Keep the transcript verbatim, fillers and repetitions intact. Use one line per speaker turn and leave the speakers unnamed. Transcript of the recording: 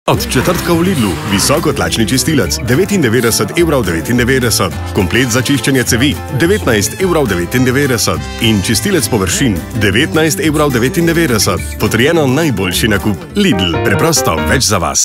Od četrtka v Lidlu visokotlačni čistilec devetindevetdeset evrov devetindevetdeset, komplet za čiščenje cevi devetnajst evrov devetindevetdeset in čistilec površin devetnajst evrov devetindevetdeset. Potrjeno najboljši nakup. Lidl, preprosto več za vas.